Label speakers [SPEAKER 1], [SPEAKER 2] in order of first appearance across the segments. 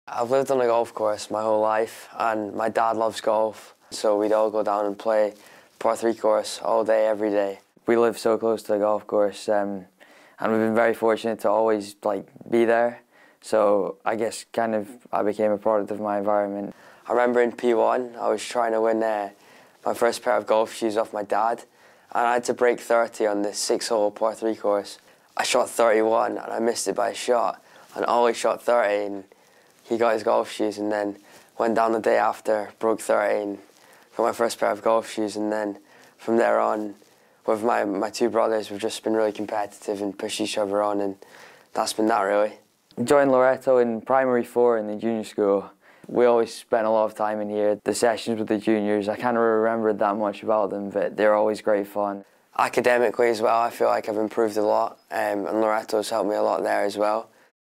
[SPEAKER 1] I've lived on a golf course my whole life, and my dad loves golf, so we'd all go down and play par 3 course all day, every day. We live so close to the golf course, and we've been very fortunate to always be there. So I guess I became a product of my environment. I remember in P1, I was trying to win my first pair of golf shoes off my dad, and I had to break 30 on this 6-hole par 3 course. I shot 31 and I missed it by a shot, and Ollie shot 30 and he got his golf shoes, and then went down the day after, broke 30 and got my first pair of golf shoes, and then from there on with my two brothers we've just been really competitive and pushed each other on, and that's been that really. Joined Loreto in primary 4 in the junior school. We always spent a lot of time in here. The sessions with the juniors, I can't really remember that much about them, but they're always great fun. Academically as well, I feel like I've improved a lot, and Loreto's helped me a lot there as well.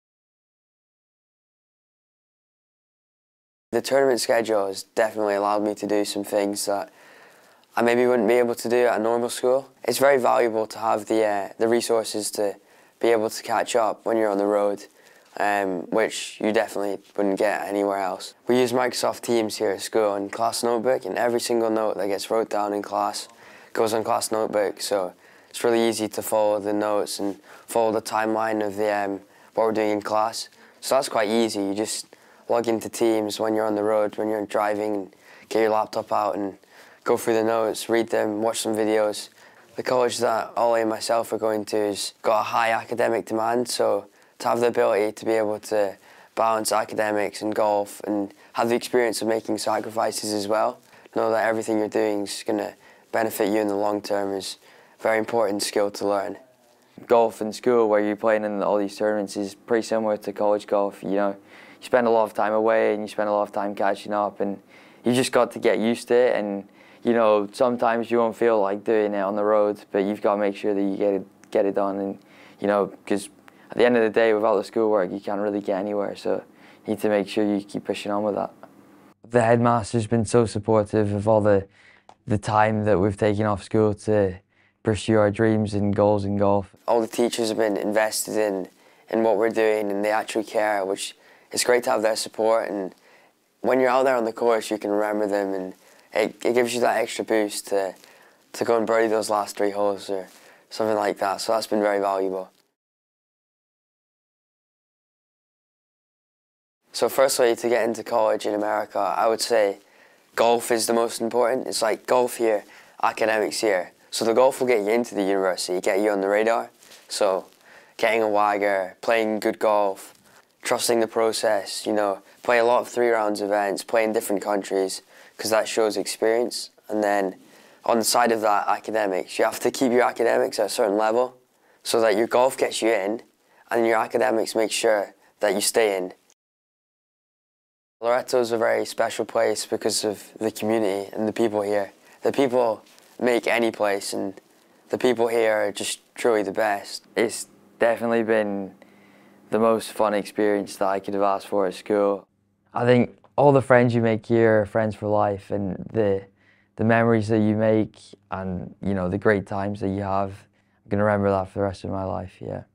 [SPEAKER 1] The tournament schedule has definitely allowed me to do some things that I maybe wouldn't be able to do at a normal school. It's very valuable to have the resources to be able to catch up when you're on the road, which you definitely wouldn't get anywhere else. We use Microsoft Teams here at school in Class Notebook, and every single note that gets wrote down in class goes on Class Notebook, so it's really easy to follow the notes and follow the timeline of what we're doing in class. So that's quite easy. You just log into Teams when you're on the road, when you're driving, and get your laptop out and go through the notes, read them, watch some videos. The college that Ollie and myself are going to has got a high academic demand, so to have the ability to be able to balance academics and golf and have the experience of making sacrifices as well, know that everything you're doing is going to benefit you in the long term, is a very important skill to learn. Golf in school, where you're playing in all these tournaments, is pretty similar to college golf. You spend a lot of time away and you spend a lot of time catching up, and you just got to get used to it. And sometimes you won't feel like doing it on the road, but you've got to make sure that you get it done. And because at the end of the day, without the schoolwork, you can't really get anywhere. So you need to make sure you keep pushing on with that. The headmaster's been so supportive of all the time that we've taken off school to pursue our dreams and goals in golf. All the teachers have been invested in what we're doing, and they actually care, which is great to have their support. And when you're out there on the course, you can remember them, and it gives you that extra boost to go and birdie those last 3 holes or something like that. So that's been very valuable. So firstly, to get into college in America, I would say golf is the most important. It's like golf here, academics here. So the golf will get you into the university, get you on the radar. So getting a WAGR, playing good golf, trusting the process, play a lot of 3-rounds events, play in different countries, because that shows experience. And then on the side of that, academics. You have to keep your academics at a certain level so that your golf gets you in, and your academics make sure that you stay in. Loreto is a very special place because of the community and the people here. The people make any place, and the people here are just truly the best. It's definitely been the most fun experience that I could have asked for at school. I think all the friends you make here are friends for life, and the memories that you make, and the great times that you have, I'm going to remember that for the rest of my life, yeah.